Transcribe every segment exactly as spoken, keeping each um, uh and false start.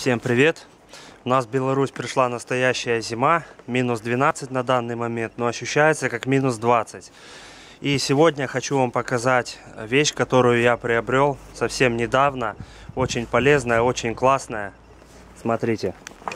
Всем привет! У нас в Беларусь пришла настоящая зима, минус двенадцать на данный момент, но ощущается как минус двадцать. И сегодня хочу вам показать вещь, которую я приобрел совсем недавно, очень полезная, очень классная. Смотрите.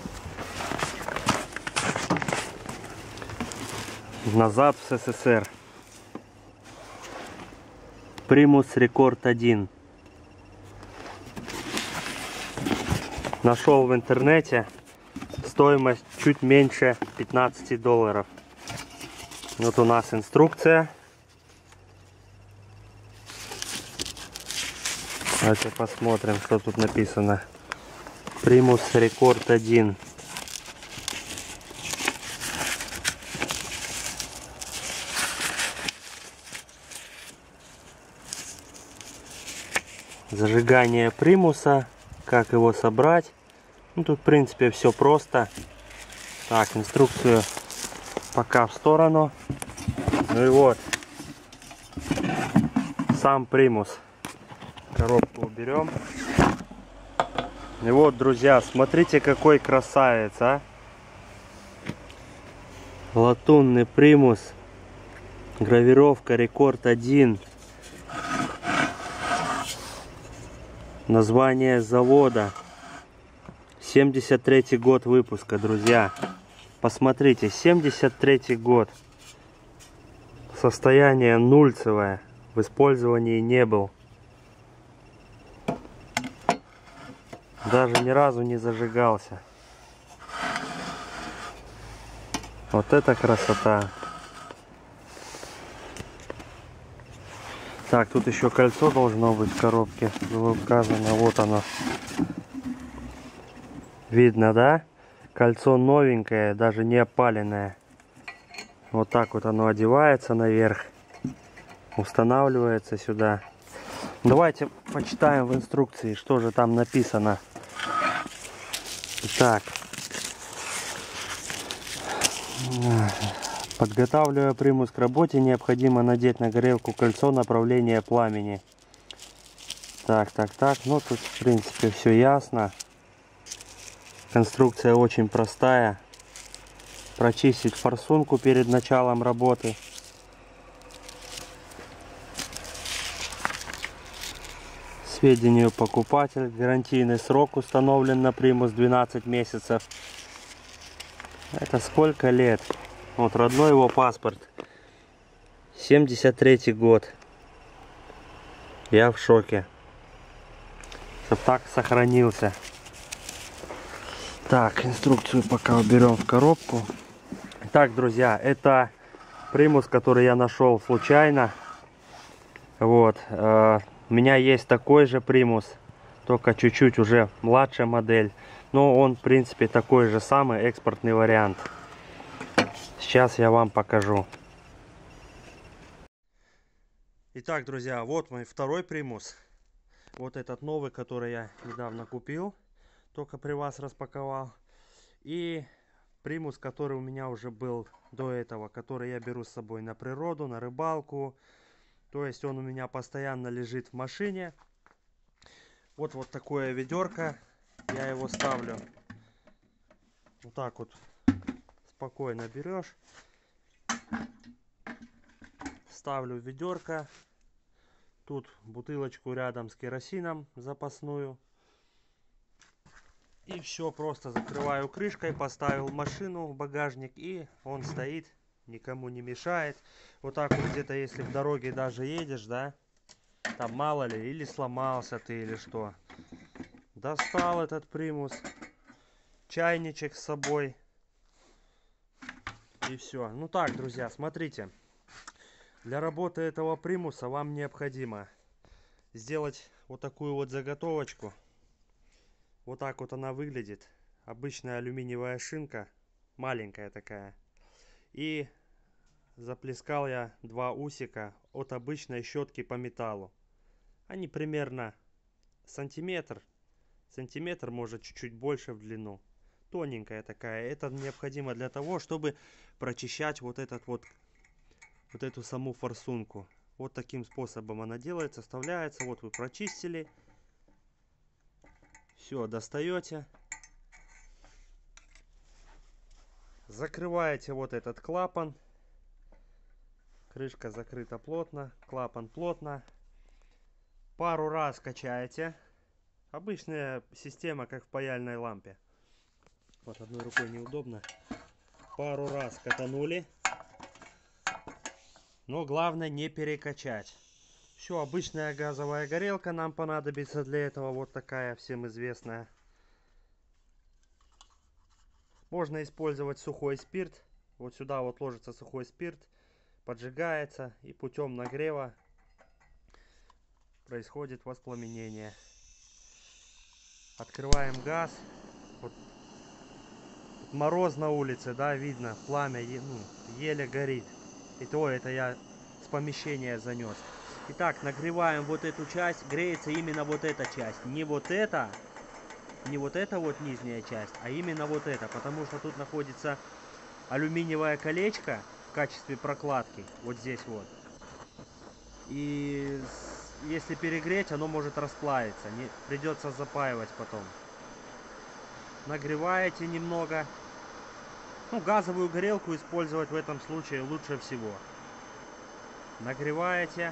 Назад в СССР. Примус Рекорд один. Нашел в интернете, стоимость чуть меньше пятнадцати долларов. Вот у нас инструкция. Давайте посмотрим, что тут написано. Примус Рекорд один. Зажигание примуса. Как его собрать? Ну, тут в принципе все просто. Так, инструкцию пока в сторону. Ну и вот сам примус. Коробку уберем. И вот, друзья, смотрите, какой красавец, а! Латунный примус. Гравировка Рекорд один. Название завода. семьдесят третий год выпуска, друзья. Посмотрите, семьдесят третий год. Состояние нульцевое. В использовании не был. Даже ни разу не зажигался. Вот это красота. Так, тут еще кольцо должно быть в коробке. Было указано, вот оно. Видно, да? Кольцо новенькое, даже не опаленное. Вот так вот оно одевается наверх. Устанавливается сюда. Давайте почитаем в инструкции, что же там написано. Так. Подготавливая примус к работе, необходимо надеть на горелку кольцо направления пламени. Так, так, так. Ну, тут, в принципе, все ясно. Конструкция очень простая. Прочистить форсунку перед началом работы. Сведению покупателя. Гарантийный срок установлен на примус двенадцать месяцев. Это сколько лет? Вот родной его паспорт. семьдесят третий год. Я в шоке. Чтоб так сохранился. Так, инструкцию пока уберем в коробку. Так, друзья, это примус, который я нашел случайно. Вот. Э, у меня есть такой же примус, только чуть-чуть уже младшая модель. Но он, в принципе, такой же самый экспортный вариант. Сейчас я вам покажу. Итак, друзья, вот мой второй примус. Вот этот новый, который я недавно купил. Только при вас распаковал. И примус, который у меня уже был до этого. Который я беру с собой на природу, на рыбалку. То есть он у меня постоянно лежит в машине. Вот, вот такое ведерко. Я его ставлю. Вот так вот. Спокойно берешь. Ставлю в ведерко. Тут бутылочку рядом с керосином запасную. И все, просто закрываю крышкой, поставил машину в багажник, и он стоит, никому не мешает. Вот так вот где-то, если в дороге даже едешь, да, там мало ли, или сломался ты, или что. Достал этот примус, чайничек с собой. И все. Ну так, друзья, смотрите. Для работы этого примуса вам необходимо сделать вот такую вот заготовочку. Вот так вот она выглядит. Обычная алюминиевая шинка. Маленькая такая. И заплескал я два усика от обычной щетки по металлу. Они примерно сантиметр. Сантиметр, может чуть-чуть больше в длину. Тоненькая такая. Это необходимо для того, чтобы прочищать вот этот вот вот эту саму форсунку. Вот таким способом она делается, вставляется. Вот вы прочистили. Все, достаете. закрываете вот этот клапан. Крышка закрыта плотно, клапан плотно. Пару раз качаете. Обычная система, как в паяльной лампе. Вот одной рукой неудобно. Пару раз катанули. Но главное не перекачать. Все, обычная газовая горелка нам понадобится для этого. Вот такая, всем известная. Можно использовать сухой спирт. Вот сюда вот ложится сухой спирт. Поджигается. И путем нагрева происходит воспламенение. Открываем газ. Вот мороз на улице, да, видно. Пламя ну, еле горит. И то это я с помещения занес. Итак, нагреваем вот эту часть. Греется именно вот эта часть. Не вот эта. Не вот эта вот нижняя часть, а именно вот эта. Потому что тут находится алюминиевое колечко в качестве прокладки. Вот здесь вот. И если перегреть, оно может расплавиться. Не, придется запаивать потом. Нагреваете немного. Ну, газовую горелку использовать в этом случае лучше всего. Нагреваете.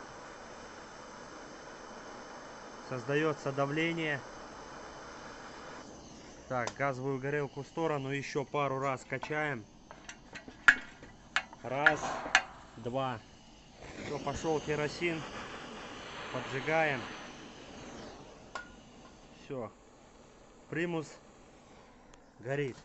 Создается давление. Так, газовую горелку в сторону. Еще пару раз качаем. Раз, два. Все, пошел керосин. Поджигаем. Все. Примус горит.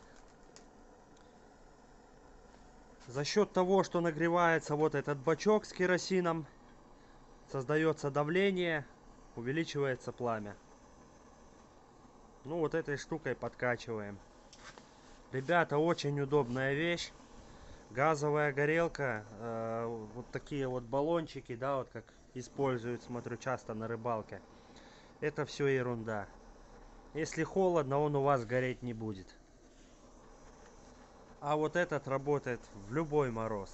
За счет того, что нагревается вот этот бачок с керосином, создается давление, увеличивается пламя. Ну, вот этой штукой подкачиваем. Ребята, очень удобная вещь. Газовая горелка. Э, вот такие вот баллончики, да, вот как используют, смотрю, часто на рыбалке. Это все ерунда. Если холодно, он у вас гореть не будет. А вот этот работает в любой мороз.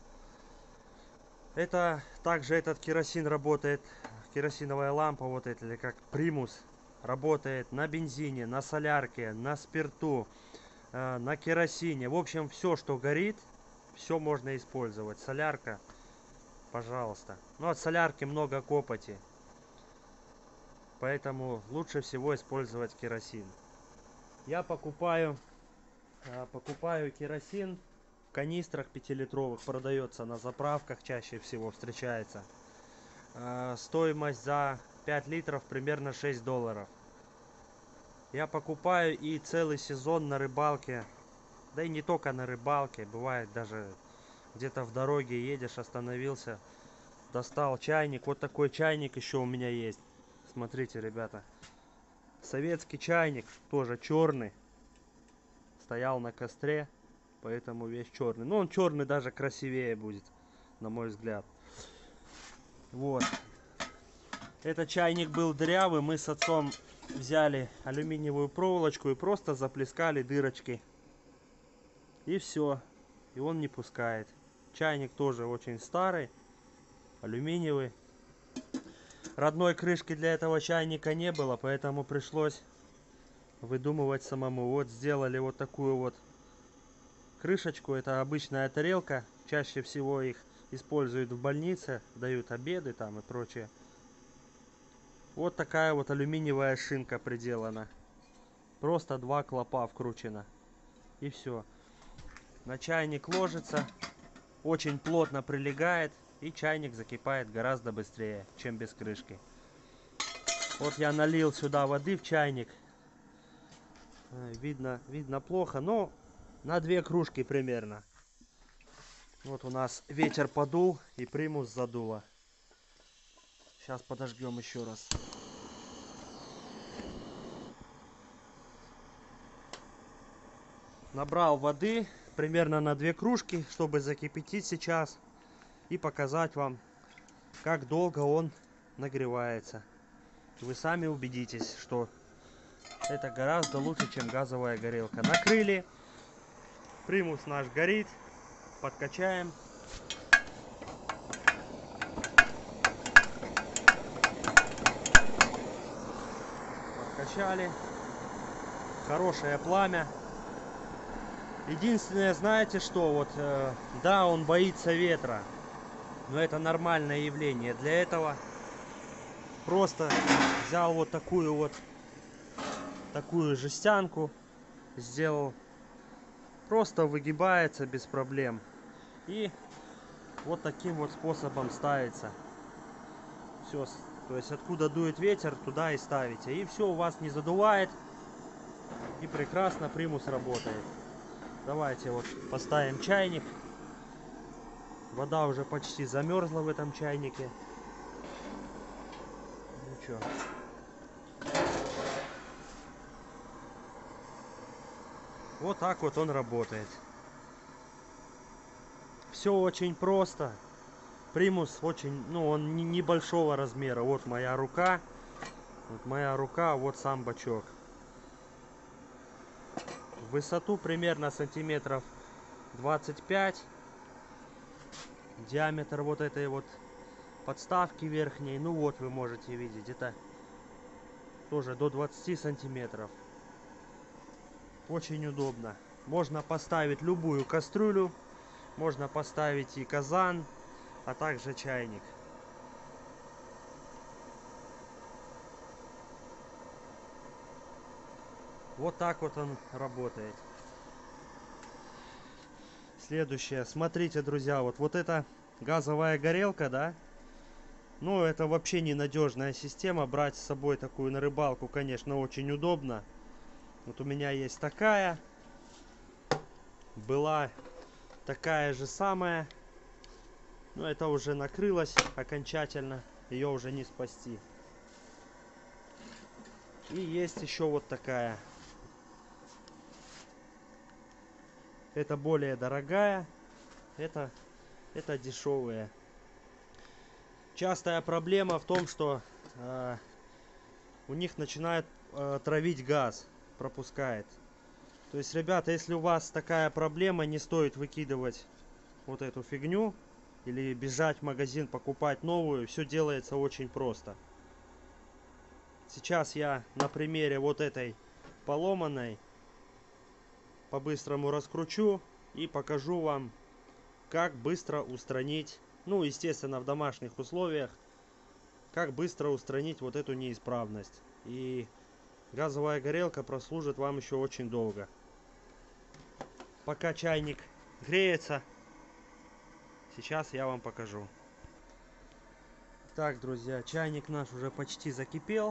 Это также этот керосин работает, керосиновая лампа, вот эта, или как примус, работает на бензине, на солярке, на спирту, э, на керосине. В общем, все, что горит, все можно использовать. Солярка, пожалуйста. Но от солярки много копоти. Поэтому лучше всего использовать керосин. Я покупаю, э, покупаю керосин в канистрах пятилитровых. Продается на заправках, чаще всего встречается. Э, стоимость за пять литров примерно шесть долларов. Я покупаю и целый сезон на рыбалке, да и не только на рыбалке, бывает даже где-то в дороге едешь, остановился, достал чайник. Вот такой чайник еще у меня есть. Смотрите, ребята, советский чайник, тоже черный, стоял на костре, поэтому весь черный. Но он черный даже красивее будет, на мой взгляд. Вот. Этот чайник был дырявый, мы с отцом взяли алюминиевую проволочку и просто заплескали дырочки. И все. И он не пускает. Чайник тоже очень старый, алюминиевый. Родной крышки для этого чайника не было, поэтому пришлось выдумывать самому. Вот сделали вот такую вот крышечку. Это обычная тарелка. Чаще всего их используют в больнице, дают обеды там и прочее. Вот такая вот алюминиевая шинка приделана. Просто два клапа вкручено. И все. На чайник ложится. Очень плотно прилегает. И чайник закипает гораздо быстрее, чем без крышки. Вот я налил сюда воды в чайник. Видно, видно плохо, но на две кружки примерно. Вот у нас ветер подул и примус задуло. Сейчас подожгем еще раз. Набрал воды примерно на две кружки, чтобы закипятить сейчас. И показать вам, как долго он нагревается. Вы сами убедитесь, что это гораздо лучше, чем газовая горелка. Накрыли. Примус наш горит. Подкачаем. Подкачали. Хорошее пламя. Единственное, знаете что, вот, э, да, он боится ветра, но это нормальное явление. Для этого просто взял вот такую вот, такую жестянку, сделал, просто выгибается без проблем. И вот таким вот способом ставится. Все, то есть откуда дует ветер, туда и ставите. И все у вас не задувает. И прекрасно примус работает. Давайте вот поставим чайник. Вода уже почти замерзла в этом чайнике. Ну что. Вот так вот он работает. Все очень просто. Примус очень, ну, он небольшого размера. Вот моя рука. Вот моя рука, вот сам бачок. В высоту примерно сантиметров двадцать пять. Диаметр вот этой вот подставки верхней, ну вот вы можете видеть, это тоже до двадцати сантиметров. Очень удобно. Можно поставить любую кастрюлю, можно поставить и казан, а также чайник. Вот так вот он работает. Следующее. Смотрите, друзья, вот, вот эта газовая горелка, да? Ну, это вообще ненадежная система. Брать с собой такую на рыбалку, конечно, очень удобно. Вот у меня есть такая. Была такая же самая. Но это уже накрылось окончательно. Ее уже не спасти. И есть еще вот такая. Это более дорогая. Это, это дешевая. Частая проблема в том, что э, у них начинает э, травить газ. Пропускает. То есть, ребята, если у вас такая проблема, не стоит выкидывать вот эту фигню. Или бежать в магазин, покупать новую. Все делается очень просто. Сейчас я на примере вот этой поломанной по-быстрому раскручу и покажу вам, как быстро устранить, ну, естественно, в домашних условиях, как быстро устранить вот эту неисправность. И газовая горелка прослужит вам еще очень долго. Пока чайник греется, сейчас я вам покажу. Так, друзья, чайник наш уже почти закипел.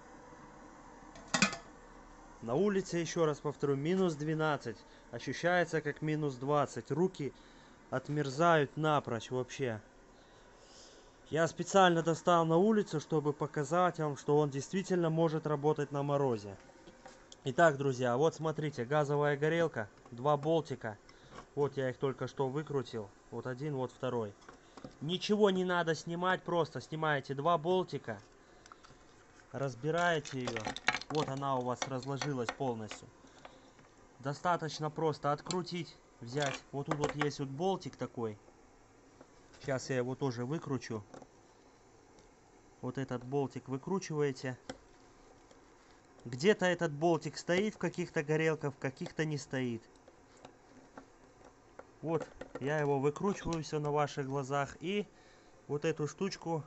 На улице, еще раз повторю, минус двенадцать. Ощущается как минус двадцать. Руки отмерзают напрочь вообще. Я специально достал на улицу, чтобы показать вам, что он действительно может работать на морозе. Итак, друзья, вот смотрите, газовая горелка, два болтика. Вот я их только что выкрутил. Вот один, вот второй. Ничего не надо снимать, просто снимаете два болтика. Разбираете ее. Вот она у вас разложилась полностью. Достаточно просто открутить, взять. Вот тут вот есть вот болтик такой. Сейчас я его тоже выкручу. Вот этот болтик выкручиваете. Где-то этот болтик стоит в каких-то горелках, в каких-то не стоит. Вот я его выкручиваю все на ваших глазах. И вот эту штучку,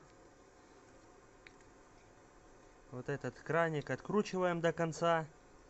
вот этот краник откручиваем до конца.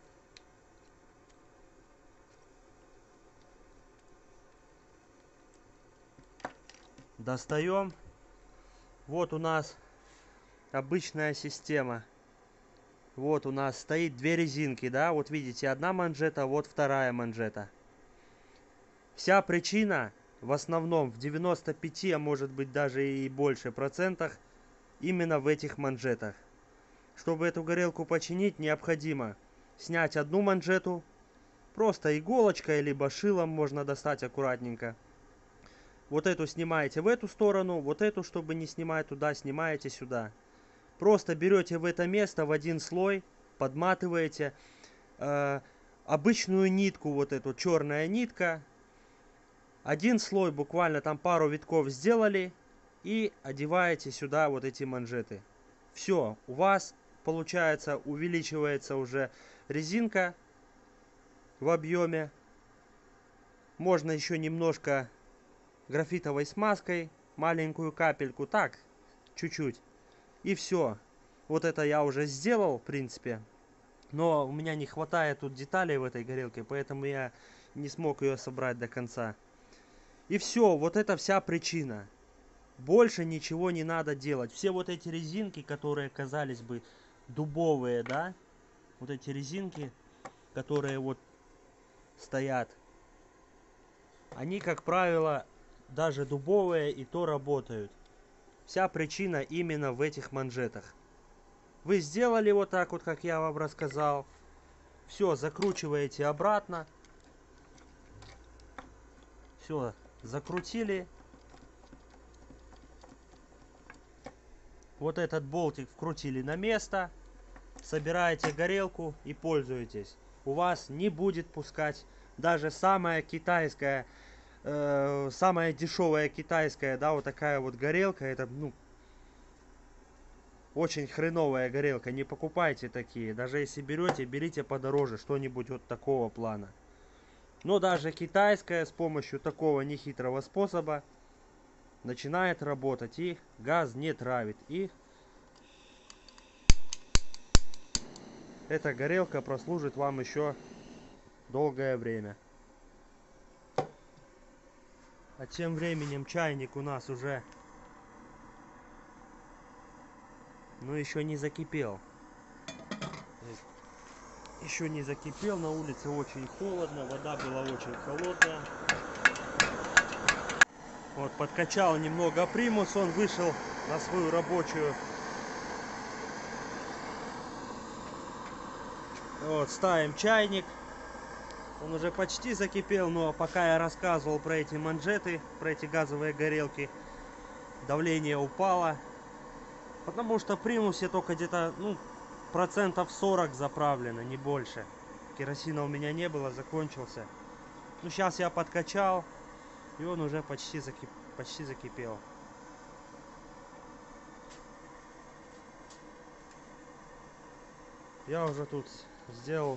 Достаем. Вот у нас обычная система. Вот у нас стоит две резинки, да, вот видите, одна манжета, вот вторая манжета. Вся причина в основном в девяноста пяти, а может быть даже и больше процентах, именно в этих манжетах. Чтобы эту горелку починить, необходимо снять одну манжету, просто иголочкой либо шилом можно достать аккуратненько. Вот эту снимаете в эту сторону, вот эту, чтобы не снимать туда, снимаете сюда. Просто берете в это место в один слой, подматываете э, обычную нитку, вот эту черная нитка. Один слой, буквально там пару витков сделали, и одеваете сюда вот эти манжеты. Все, у вас получается, увеличивается уже резинка в объеме. Можно еще немножко графитовой смазкой, маленькую капельку, так, чуть-чуть. И все. Вот это я уже сделал, в принципе. Но у меня не хватает тут деталей в этой горелке, поэтому я не смог ее собрать до конца. И все, вот это вся причина. Больше ничего не надо делать. Все вот эти резинки, которые казались бы дубовые, да, вот эти резинки, которые вот стоят, они, как правило, даже дубовые и то работают. Вся причина именно в этих манжетах. Вы сделали вот так вот, как я вам рассказал. Все, закручиваете обратно. Все, закрутили. Вот этот болтик вкрутили на место. Собираете горелку и пользуетесь. У вас не будет пускать даже самая китайская, э, самая дешевая китайская, да, вот такая вот горелка. Это, ну, очень хреновая горелка. Не покупайте такие. Даже если берете, берите подороже, что-нибудь вот такого плана. Но даже китайская с помощью такого нехитрого способа начинает работать, и газ не травит, и эта горелка прослужит вам еще долгое время. А тем временем чайник у нас уже, ну, еще не закипел. Еще не закипел, на улице очень холодно, вода была очень холодная. Вот, подкачал немного примус, он вышел на свою рабочую. Вот, ставим чайник. Он уже почти закипел, но пока я рассказывал про эти манжеты, про эти газовые горелки, давление упало. Потому что в примусе только где-то, ну, процентов сорок заправлено, не больше. Керосина у меня не было, закончился. Ну, сейчас я подкачал, и он уже почти, закип... почти закипел. Я уже тут сделал,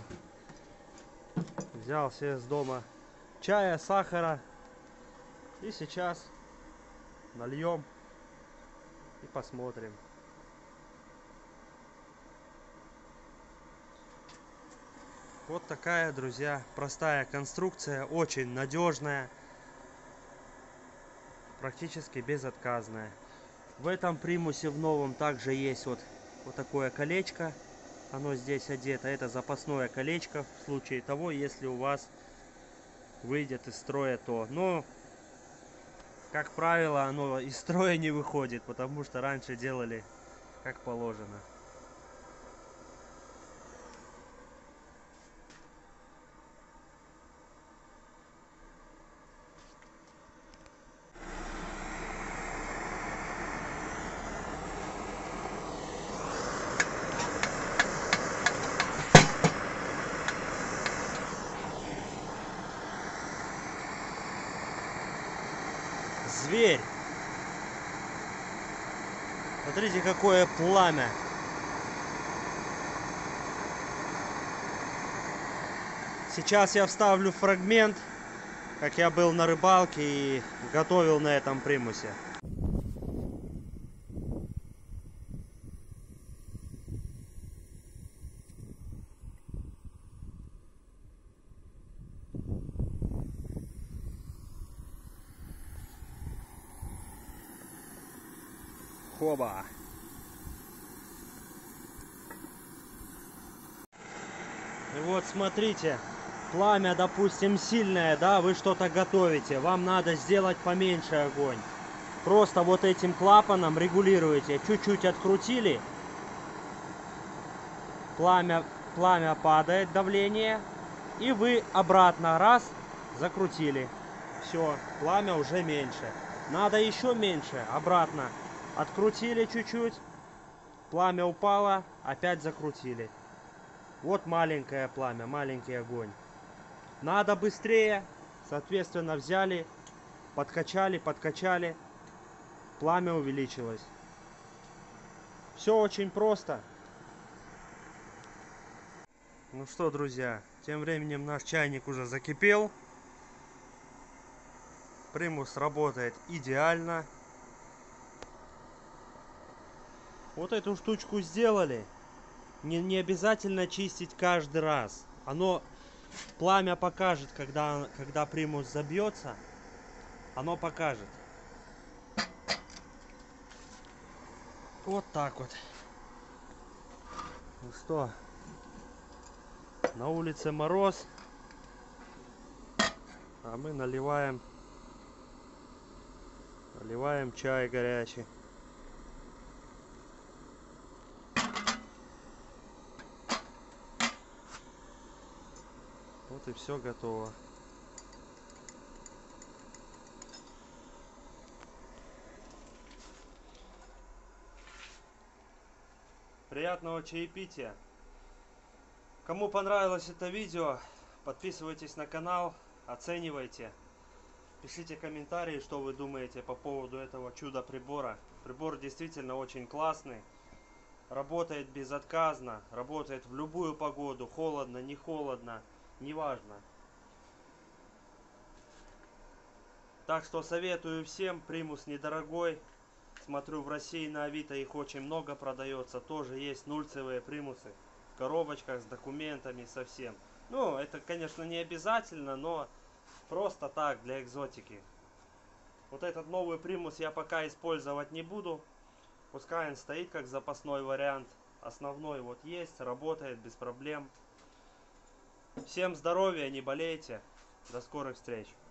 взял себе с дома чая, сахара. И сейчас нальем и посмотрим. Вот такая, друзья, простая конструкция, очень надежная, практически безотказная. В этом примусе, в новом, также есть вот, вот такое колечко. Оно здесь одето. Это запасное колечко в случае того, если у вас выйдет из строя то. Но, как правило, оно из строя не выходит, потому что раньше делали как положено. Зверь! Смотрите, какое пламя! Сейчас я вставлю фрагмент, как я был на рыбалке и готовил на этом примусе. Хоба! И вот смотрите, пламя, допустим, сильное, да, вы что-то готовите, вам надо сделать поменьше огонь. Просто вот этим клапаном регулируете, чуть-чуть открутили, пламя, пламя падает, давление, и вы обратно раз закрутили. Все, пламя уже меньше. Надо еще меньше, обратно. Открутили чуть-чуть, пламя упало, опять закрутили. Вот маленькое пламя, маленький огонь. Надо быстрее, соответственно, взяли, подкачали, подкачали, пламя увеличилось. Все очень просто. Ну что, друзья, тем временем наш чайник уже закипел. Примус работает идеально. Вот эту штучку сделали. Не, не обязательно чистить каждый раз. Оно, пламя покажет, когда, когда примус забьется. Оно покажет. Вот так вот. Ну что, на улице мороз, а мы наливаем, наливаем чай горячий. Вот и все готово. Приятного чаепития. Кому понравилось это видео, подписывайтесь на канал, оценивайте. Пишите комментарии, что вы думаете по поводу этого чудо прибора. Прибор действительно очень классный. Работает безотказно, работает в любую погоду, холодно, не холодно, неважно. Так что советую всем, примус недорогой. Смотрю, в России на Авито их очень много продается. Тоже есть нульцевые примусы в коробочках с документами совсем. Ну, это, конечно, не обязательно, но просто так, для экзотики. Вот этот новый примус я пока использовать не буду. Пускай он стоит как запасной вариант. Основной вот есть, работает без проблем. Всем здоровья, не болейте. До скорых встреч.